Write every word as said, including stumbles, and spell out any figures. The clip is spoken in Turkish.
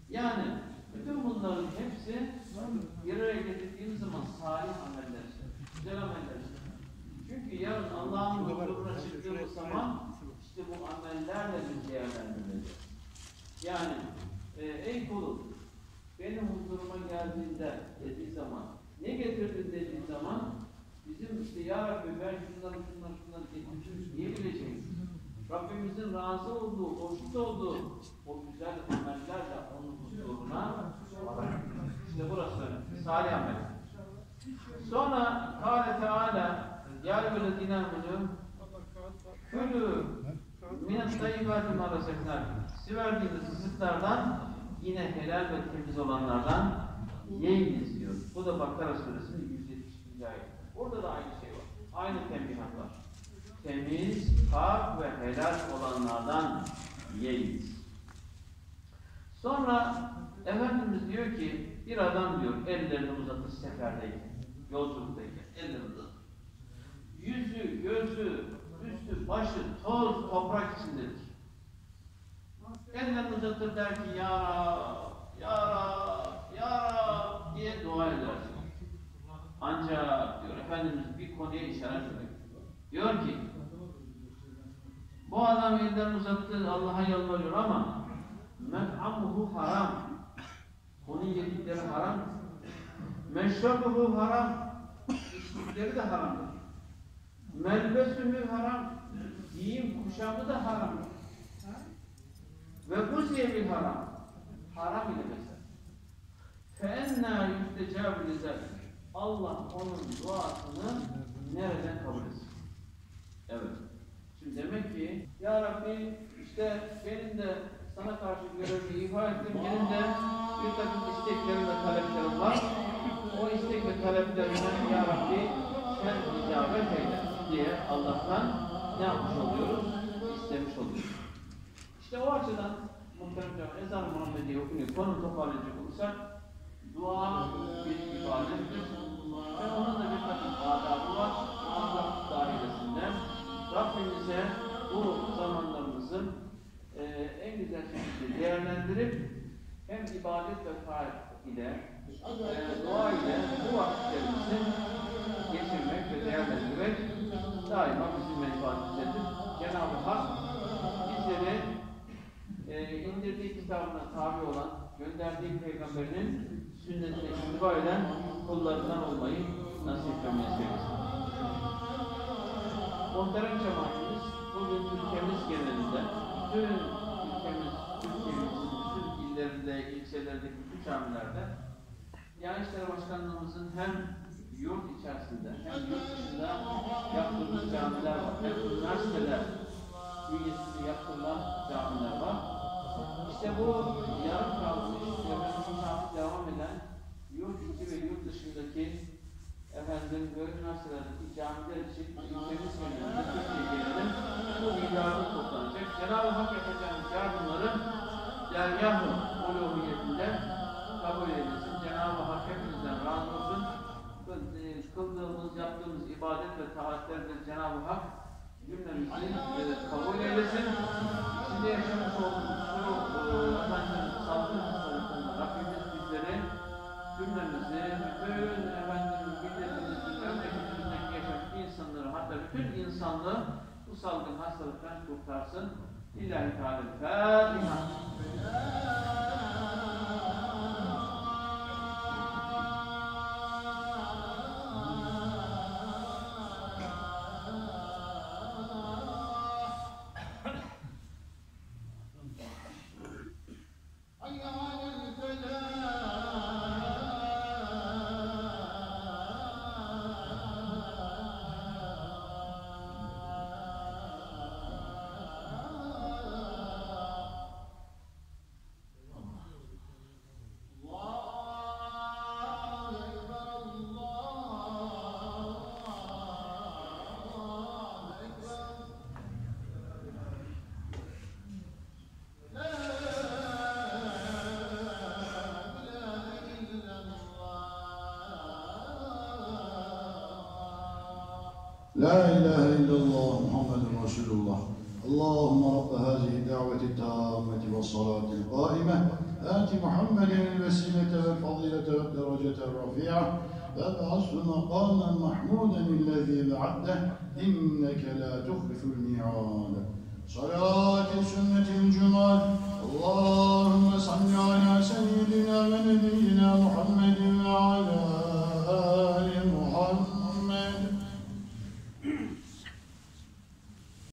Yani bütün bunların hepsi bir araya getirdiğimiz zaman salih ameller, güzel ameller. Çünkü yarın Allah'ın huzuruna çıktığımız zaman işte bu amellerle biz değerlendireceğiz. Yani e, ey kulum benim huzuruma geldiğinde dediği zaman, ne getirdin dediği zaman bizim işte ya Rabbi ben şunları şunları şunları getirdim diyebileceğiz. Rabbimizin razı olduğu, hoşnut olduğu o güzel amellerle onun huzuruna işte burası salih amel. Sonra Kâle Teâlâ Ya eyyühellezîne âmenû külû minet tayyibâti mâ razaknâkum. Size verdiğimiz rızıklardan yine helal ve temiz olanlardan yiyiniz diyor. Bu da Bakara Suresinin yüz yetmiş ikinci ayeti. Orada da aynı şey var. Aynı tembihat var. Temiz, pak ve helal olanlardan yiyiniz. Sonra Efendimiz diyor ki bir adam diyor ellerini uzatır seferdeyken, yolculuktayken ellerini uzatır. Yüzü, gözü, üstü, başı, toz, toprak içindedir. Ellerini uzatır der ki Ya Rab, Ya Rab, Ya Rab diye dua eder. Ancak diyor Efendimiz bir konuya işaret ediyor. Diyor ki bu adam ellerini uzattı Allah'a yalvarıyor ama met'amuhu haram. Onun yedikleri haram. Meşrabuhu haram. İçtikleri de haramdır. Melbesühü haram. Giyim kuşamı da haram. Ve guziye bil haram. Haram ile mesela. فَاَنَّا يُسْتَجَابُ لِذَلِكَ. Allah onun duasını nereden kabul etsin? Evet. Şimdi demek ki Ya Rabbi işte benim de sana karşı görevimi ifa ettim. Benim de bir takım isteklerim ve taleplerim var. O istek ve taleplerimden Ya Rabbi sen icabet eyle diye Allah'tan ne yapmış oluyoruz? İstemiş oluyoruz. İşte o açıdan muhterem canım ezan-ı Muhammediye okunuyor. Konu toparlayacak olursak dua bir ibadettir. Ve onun da bir takım adabı var. Allah dairesinde Rabbimize bu zamanlarımızı e, en güzel şekilde değerlendirip hem ibadet ve taat ile e, dua ile bu vakitlerimizi geçirmek ve değerlendirmek daima bizim menfaatimizdedir. Cenab-ı Hak bizleri e, indirdiği kitabına tabi olan, gönderdiği peygamberinin sünnetine ittiba eden kullarından olmayı nasip etmeyi sevgisi. Muhterem cemaatimiz, bugün ülkemiz genelinde, bütün ülkemiz, Türkiye'mizin bütün illerinde, ilçelerdeki bütün camilerde, yani İşleri Başkanlığımızın hem yurt içerisinde hem yurt dışında yaptığımız camiler var. Hem üniversiteler bünyesinde yaptırılan camiler var. İşte bu yarım kalmış ve devam eden yurt içi ve yurt dışındaki efendim ve üniversitelerdeki camiler için ülkemiz genelinde Türkiye genelinde bu bir yardım toplanacak. Cenab-ı Hak yapacağımız yardımları dergâh-ı uluhiyetinde kabul eylesin. Cenab-ı Hak hepinizden razı olsun. Kıldığımız, yaptığımız ibadet ve taatlerde Cenab-ı Hak cümlemizi kabul eylesin. İçinde yaşamış olduğumuz şu efendim salgın hastalıklarında Rabbimiz bizleri cümlemizi, bütün efendim milletimizin, memleketimizdeki yaşamış insanları, hatta bütün insanlığı bu salgın hastalıktan kurtarsın. İllahi Teala Fatiha. La ilahe illallah Muhammedun Resulullah. اللهم رب هذه الدعوة التامة والصلاة القائمة آت محمد الوسيلة والفضيلة والدرجة الرفيعة وابعثه مقاما محمودا الذي بعده إنك لا تخلف الميعاد. صلاة